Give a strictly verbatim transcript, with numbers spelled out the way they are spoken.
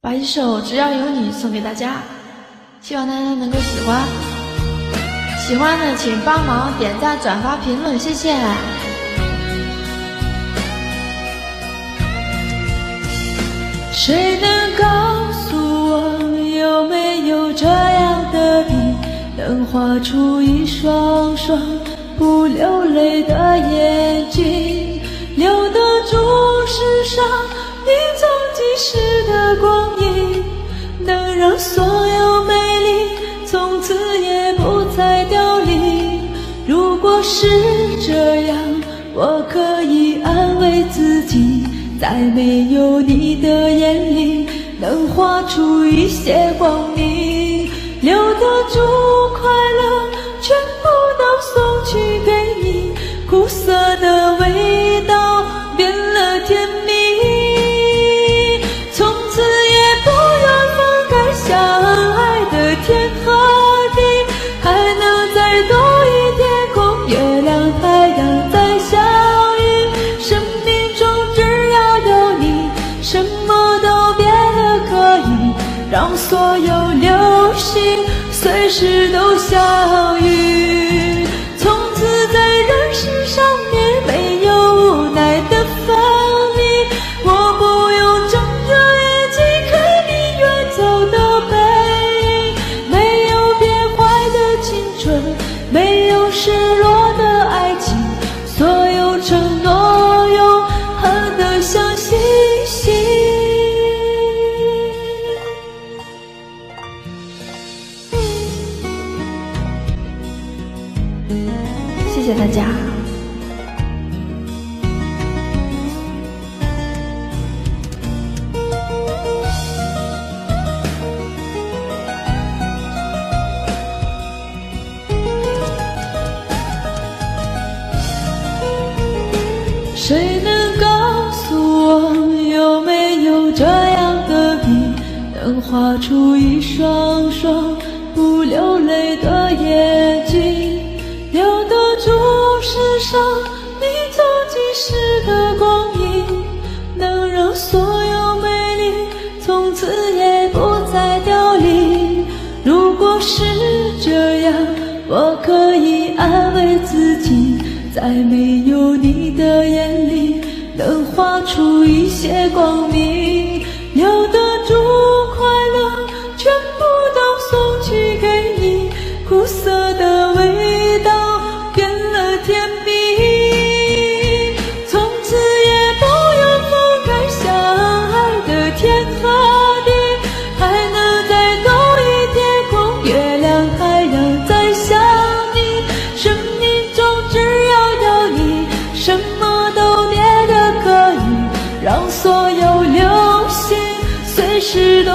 把一首《只要有你》送给大家，希望大家能够喜欢。喜欢的请帮忙点赞、转发、评论，谢谢。 谁能告诉我，有没有这样的笔，能画出一双双不流泪的眼睛，留得住世上一纵即逝的光阴，能让所有美丽从此也不再凋零。如果是这样，我可以安慰自己，在没有你的眼里，能画出一些光明，留得住快乐，全部都送去给你，苦涩的味道变了甜蜜，从此也不愿分开相爱的天和地，还能再多一天空，月亮太阳再相遇，生命中只要有你，什么都变得可以，让所有流星随时都相遇，从此在人世上面没有无奈的分离，我不用睁着眼睛看你远走的背影，没有变坏的青春，没有失落的爱情，所有承诺永恒的像星星。 谢谢大家。 谁能告诉我，有没有这样的笔，能画出一双双不流泪的眼睛，留得住世上你纵即逝的光阴，能让所有美丽从此也不再凋零。如果是这样，我可以安慰自己，在没有你的眼里，能画出一些光明，留得住快乐，全部都送去给你，苦涩的味道变了甜蜜，从此也不愿分开相爱的天和地，还能再多一天空，月亮太阳再相你，生命中只要有你，什么都变得可以，让所有流星随时都